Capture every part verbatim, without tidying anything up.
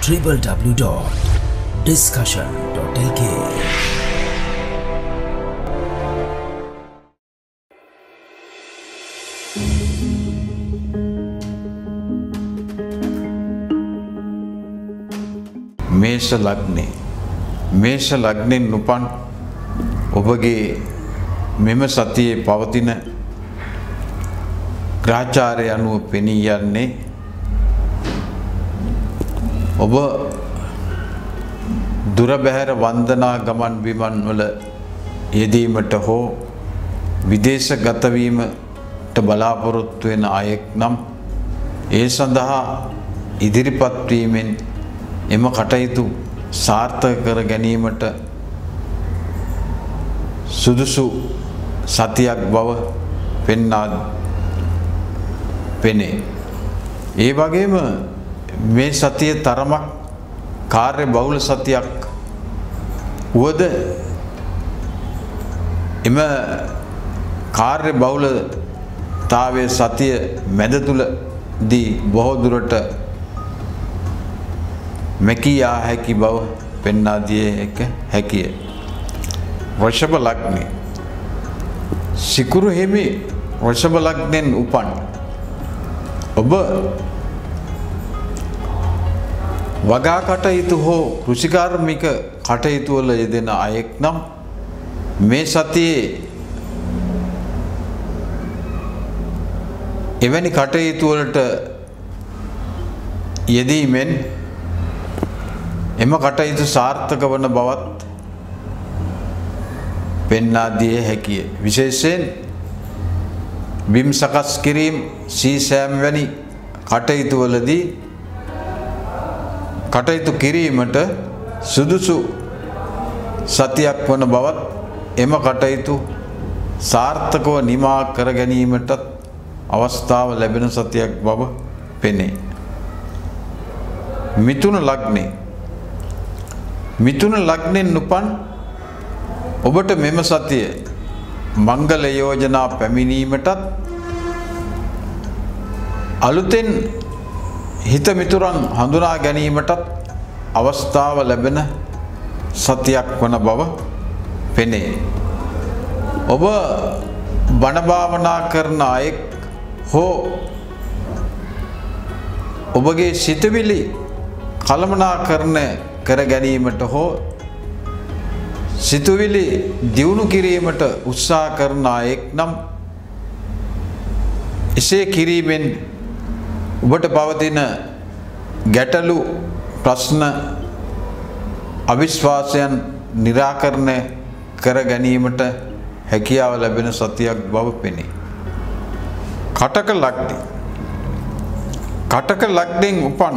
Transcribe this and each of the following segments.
w w w dot discussion dot l k. මේෂ ලග්නේ මේෂ ලග්නෙන් උපන් ඔබගේ මෙම සතියේ පවතින ග්‍රහචාරය අනුව පෙනී යන්නේ ඔබ දුර බැහැර වන්දනා ගමන් බිමන් වල යෙදීමට හෝ විදේශගත වීමට බලාපොරොත්තු වෙන අයෙක් නම් ඒ සඳහා ඉදිරිපත් වීමෙන් එම කටයුතු සාර්ථක කර ගැනීමට සුදුසු සතියක් බව පෙන්වා පෙනේ. ඒ වගේම මේ සතිය තරමක් කාර්ය බහුල සතියක් වුවද එම කාර්ය බහුලතාවයේ සතිය මැද තුලදී බොහෝ දුරට මෙකියා හැකි බව පෙන්වා දිය හැකිය. වෘෂභ ලග්නේ සිකුරු හිමි වෘෂභ ලග්නෙන් උපන් ඔබ වගා කටයුතු හෝ කෘෂිකාර්මික කටයුතු වල යෙදෙන අයෙක් නම් මේ සතියේ එවැනි කටයුතු වලට යෙදීමෙන් එම කටයුතු සාර්ථක වන බවත් පෙන්වා දිය හැකිය. විශේෂයෙන් බිම් සකස් කිරීම සීසෑම් වැනි කටයුතු වලදී කටයුතු කිරීමට සුදුසු සතියක් වන බවත් එම කටයුතු සාර්ථකව නිමා කර ගැනීමට අවස්ථාව ලැබෙන සතියක් බව පෙනේ. මිථුන ලග්නේ මිථුන ලග්නෙන් උපන් ඔබට මෙම සතිය මංගල යෝජනා පැමිණීමටත් අලුතෙන් හිත මිතුරන් හඳුනා ගැනීමටත් අවස්ථාව ලැබෙන සතියක් වන බව පෙනේ. ඔබ බණ භාවනා කරන අයෙක් හෝ ඔබගේ සිතවිලි කළමනාකරණය කර ගැනීමට හෝ සිතුවිලි දියුණු කිරීමට උත්සාහ කරන අයෙක් නම් එසේ කිරීමෙන් ඔබට පවතින ගැටලු ප්‍රශ්න අවිශ්වාසයන් निराකරණය කර ගැනීමට හැකියාව ලැබෙන සතියක් බව පෙනේ. කටක ලග්නේ කටක ලග්නෙන් උපන්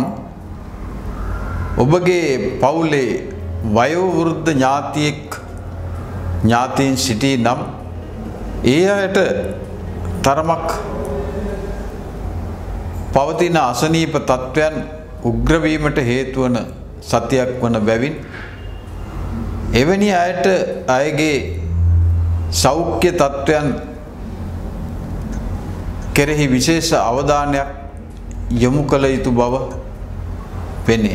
ඔබගේ පවුලේ වයෝ වෘද්ධ ඥාතියෙක් ඥාතීන් සිටී නම් ඒ අයට තරමක් පවතින අසනීප තත්වයන් උග්‍ර වීමට හේතු වන සතියක් වන බැවින් එවැනි අයට අයගේ සෞඛ්‍ය තත්වයන් කෙරෙහි විශේෂ අවධානයක් යොමු කළ යුතු බව පෙනේ.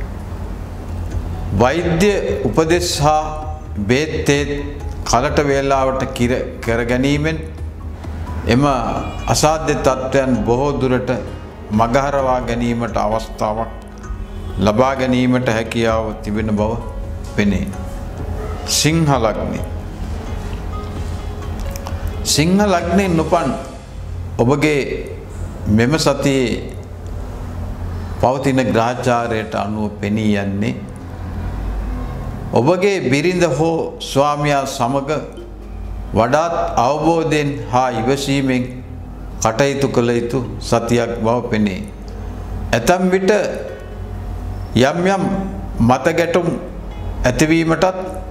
වෛද්‍ය උපදෙස් හා බේත් කලට වේලාවට කර ගැනීමෙන් එම අසාධ්‍ය තත්වයන් බොහෝ දුරට මගහරවා ගැනීමට අවස්ථාවක් ලබා ගැනීමට හැකියාව තිබෙන බව පෙනේ. සිංහ ලග්නේ සිංහ ලග්නෙන් උපන් ඔබගේ මෙම සතියේ පවතින ග්‍රහචාරයට අනුව පෙනී යන්නේ ඔබගේ බිරිඳ හෝ ස්වාමියා සමග වඩාත් අවබෝධයෙන් හා ඉවසීමෙන් කටයුතු කළ යුතු සතියක් බව පෙනේ. ඇතැම් විට යම් යම් මතගැටුම් ඇතිවීමටත්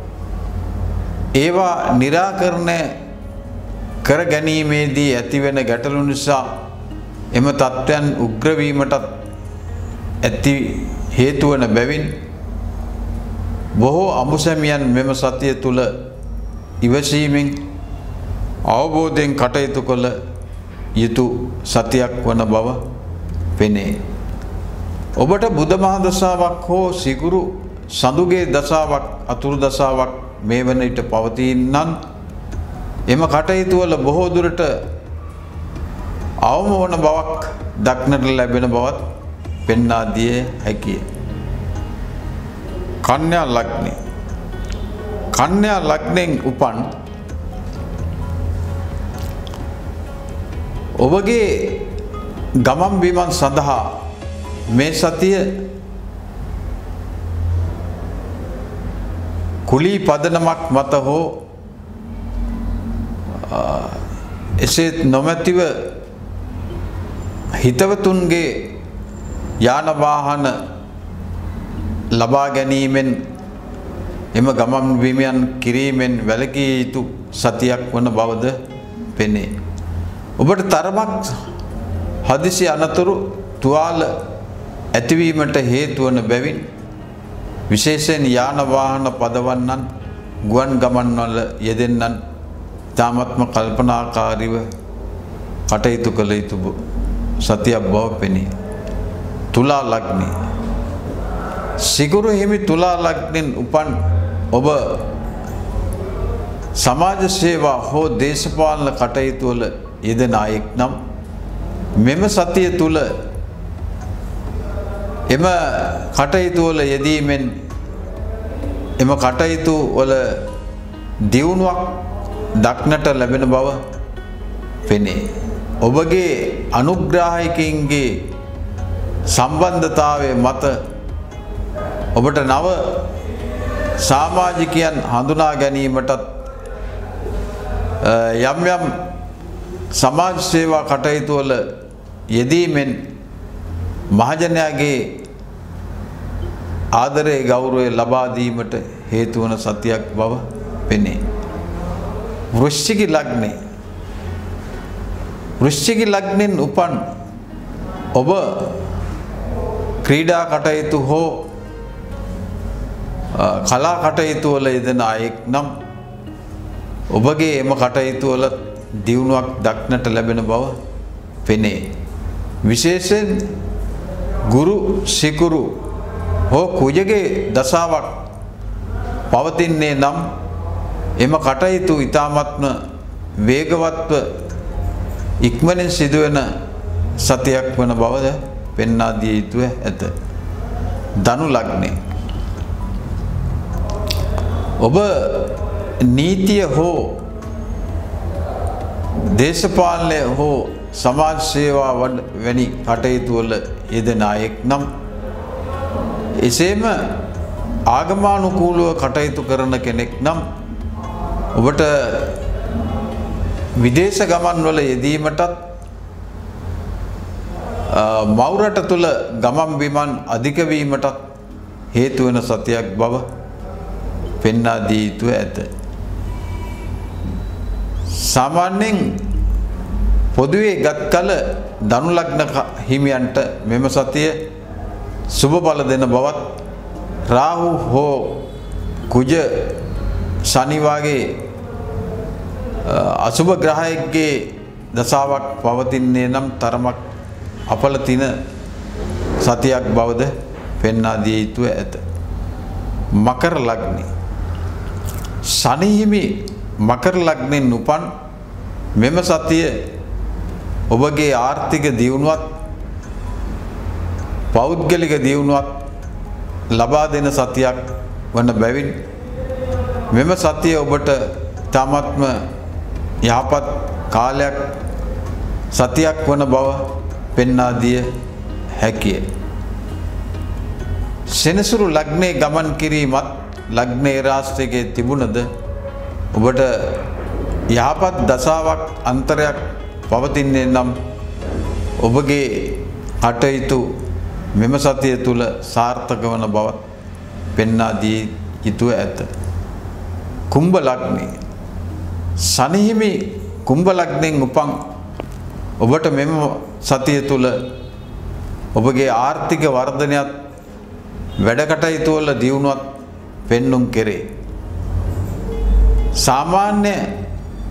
ඒවා निराකරණය කර ගැනීමේදී ඇතිවෙන ගැටලු නිසා එම තත්ත්වයන් උග්‍ර වීමටත් ඇති හේතු වන බැවින් බොහෝ අමුසැමියන් මෙම සතිය තුල ඉවසීමෙන් අවබෝධයෙන් කටයුතු කළ යුතු සතියක් වන බව පෙනේ. ඔබට බුධ මහ දසාවක් හෝ සිකුරු සඳුගේ දසාවක් අතුරු දසාවක් මේ වන විට පවතිනනම් එම කටයුතු වල බොහෝ දුරට අවම වන බවක් දක්නට ලැබෙන බවත් පෙන්වා දිය හැකිය. කන්‍යා ලග්නය. කන්‍යා ලග්නයෙන් උපන් ඔබගේ ගමන් බිමන් සඳහා මේ සතිය කුලී පදනමක් මත හෝ එසේත් නොමැතිව හිතවතුන්ගේ යාන වාහන ලබා ගැනීමෙන් එම ගමන් බිමයන් කිරීමෙන් වැළකී යුතු සතියක් වන බවද පෙනේ. ඔබට තරමක් හදිසි අනතුරු තුවාල ඇතිවීමට හේතු වන බැවින් විශේෂයෙන් යාන වාහන පදවන්නන් ගුවන් ගමන් වල යෙදෙන්නන් තාමත්ම කල්පනාකාරීව කටයුතු කළ යුතු සතියක් බව පෙනේ. තුලා ලග්නය. සිකුරු හිමි තුලා ලග්නෙන් උපන් ඔබ සමාජ සේවා හෝ දේශපාලන කටයුතු වල යෙදෙන අයෙක් නම් මෙම සතිය තුල එම කටයුතු වල යෙදීමෙන් එම කටයුතු වල දියුණුවක් දක්නට ලැබෙන බව පෙනේ. ඔබගේ අනුග්‍රාහකයින්ගේ සම්බන්ධතාවය මත ඔබට නව සමාජිකයන් හඳුනා ගැනීමටත් යම් යම් සමාජ සේවා කටයුතු වල යෙදීමෙන් මහජනයාගේ ආදරය ගෞරවය ලබා දීමට හේතු වන සතියක් බව පෙනේ. වෘශ්චික ලග්නය. වෘශ්චික ලග්නෙන් උපන් ඔබ ක්‍රීඩා කටයුතු හෝ කලා කටයුතු වල යෙදෙන අයෙක් නම් ඔබගේ එම කටයුතු වල දියුණුවක් දක්නට ලැබෙන බව පෙනේ. විශේෂයෙන් ගුරු සිකුරු හෝ කුජගේ දසාවක් පවතින්නේ නම් එම කටයුතු ඉතාමත්ම වේගවත්ව ඉක්මනින් සිදුවෙන සතියක් වන බවද පෙන්වා දිය යුතුව ඇත. ධනු ලග්නය. ඔබ නීතිය හෝ දේශපාලනය හෝ සමාජ සේවා වැනි කටයුතු වල යෙදෙන අයෙක් නම් එසේම ආගමානුකූලව කටයුතු කරන කෙනෙක් නම් ඔබට විදේශ ගමන් වල යෙදීමටත් මවුරට තුල ගමන් බිමන් අධික වීමටත් හේතු වෙන සතියක් බව පෙන්වා දී යුතුව ඇත. සාමාන්‍යයෙන් පොදුවේ ගත් කල ධනු ලග්න හිමියන්ට මෙම සතිය සුබ බල දෙන බවත් රාහු හෝ කුජ ශනි වාගේ අසුබ ග්‍රහයෙක්ගේ දසාවක් පවතින්නේ නම් තරමක් අපල තින සතියක් බවද පෙන්වා දිය යුතුව ඇත. මකර ලග්නය. ශනි හිමි මකර ලග්නෙන් උපන් මෙම සතිය ඔබගේ ආර්ථික දියුණුවත් පෞද්ගලික දියුණුවත් ලබා දෙන සතියක් වන බැවින් මෙම සතිය ඔබට තාමත්ම යහපත් කාලයක් සතියක් වන බව පෙන්වා දිය හැකිය. සෙනසුරු ලග්නයේ ගමන් කිරීමත් ලග්නයේ රාශියේ තිබුණද ඔබට යහපත් දසාවක් අන්තරයක් පවතින්නේ නම් ඔබගේ කටයුතු මෙම සතිය තුල සාර්ථක වන බවත් පෙන්වා දී යුතුව ඇත. කුම්භ ලග්නය. ශනි හිමි කුම්භ ලග්නෙන් උපන් ඔබට මෙම සතිය තුල ඔබගේ ආර්ථික වර්ධනයත් වැඩ කටයුතු වල දියුණුවත් පෙන්눔 කෙරේ. සාමාන්‍ය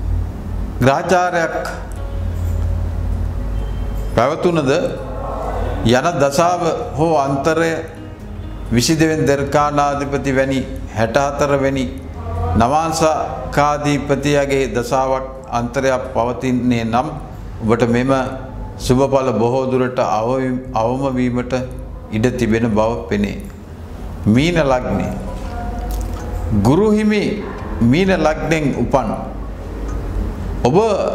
ග්‍රහචාරයක් පැවතුනද යන දසාව හෝ අන්තරය විසිදෙවෙනි දර්කානාධිපති වැනි හැටහතර වෙනි නවාංශකාධිපතියගේ දසාවක් අන්තරයක් පවතින්නේ නම් ඔබට මෙම සුබඵල බොහෝ දුරට අවම වීමට ඉඩ තිබෙන බව පෙනේ. මීන ලග්නය. ගුරු හිමි මීන ලග්නෙන් උපන් ඔබ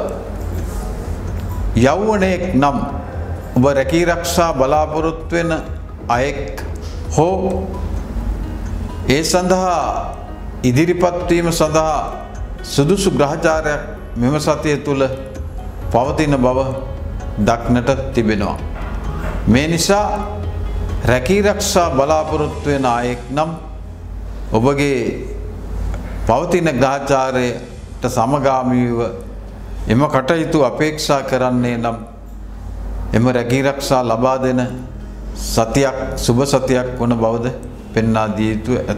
යෞවනයෙක් නම් ඔබ රැකී රක්ෂා බලාපොරොත්තු වෙන අයෙක් හෝ ඒ සඳහා ඉදිරිපත් වීම සඳහා සුදුසු ග්‍රහචාරයක් මෙම සතිය තුල පවතින බව දක්නට තිබෙනවා. මේ නිසා රැකී රක්ෂා බලාපොරොත්තු වෙන අයෙක් නම් ඔබගේ පවතින ග්‍රහචාරයට සමගාමීව එම කටයුතු අපේක්ෂා කරන්නේ නම් එම රැකී රක්ෂා ලබා දෙන සතියක් සුබ සතියක් වන බවද පෙන්වා දිය යුතු ඇත.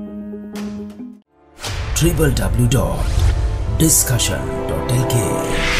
w w w dot discussion dot l k